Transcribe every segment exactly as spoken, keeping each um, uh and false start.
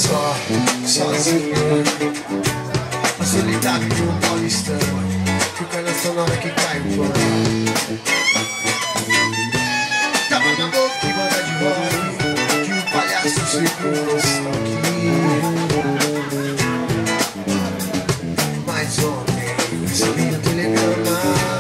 só, sozinho, a solidário de um paulistano, fica na sonora que cai o pano. Tava na boca que banda de rock, que o palhaço segura está aqui. Mas ontem recebi um telegrama,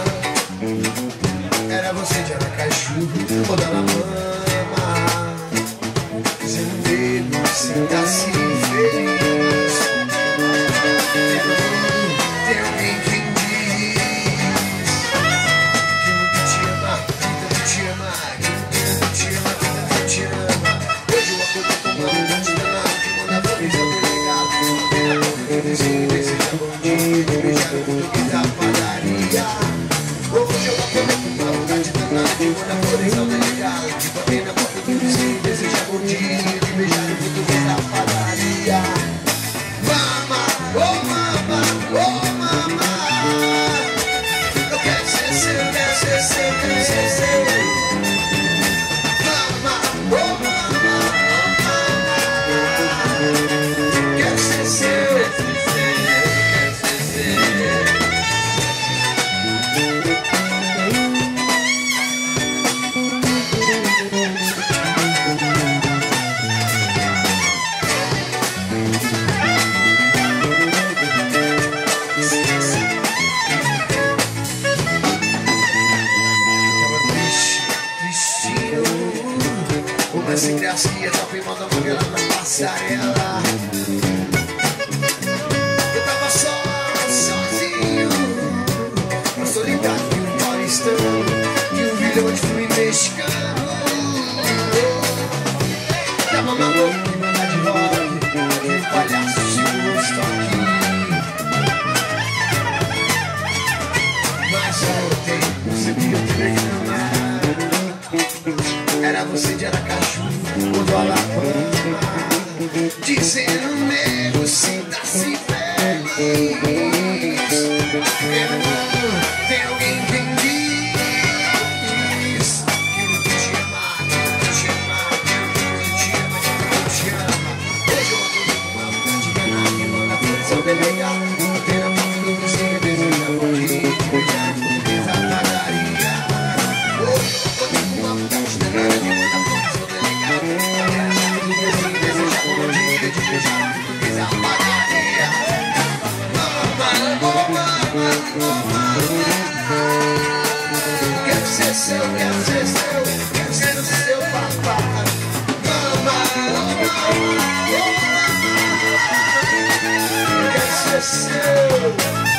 era você de Aracaju ou da Alabama, dizendo nego, sinta-se feliz. Tem alguém que diz que muito te ama, que tanto te ama, que tanto te ama, que tanto te ama. Hoje eu acordei com uma vontade danada de mandar flores ao delegado, ver a boca do vizinho, desejar bom dia, de beijar o português da padaria. Hoje eu acordei com uma vontade danada de mandar flores ao delegado, de bater na porta do vizinho, desejar bom dia, de beijar o português da padaria. Mama, oh mama, oh mama, eu quero ser seu, quero ser seu, quero ser seu. Mama, oh mama, oh mama, quero ser seu, quero ser seu. Uma sem graça que tá filmando a novela na passarela. Eu tava só, sozinho, uma solidário de um paulistano, de um vilão de filme mexicano. Tava maluco de banda de rock, que o palhaço segurou o estoque. Mas ontem você viu o telegrama, era você de Aracaju ou do Alabama, dizendo nego, sinta-se feliz. Tem alguém que diz que não te ama, que não te ama, que não te ama, que não te ama. Hoje eu acordei com uma vontade danada de mandar flores ao delegado, bater na porta do vizinho, desejar bom dia, de beijar o português da padaria. Hoje eu acordei com uma vontade danada de mandar flores ao delegado, bater na porta do vizinho, desejar bom dia, de beijar o português da padaria. Mama, oh mama, oh mama, quero ser seu, quero ser seu, quero ser o seu papai. Mama, oh mama, oh mama, quero ser seu.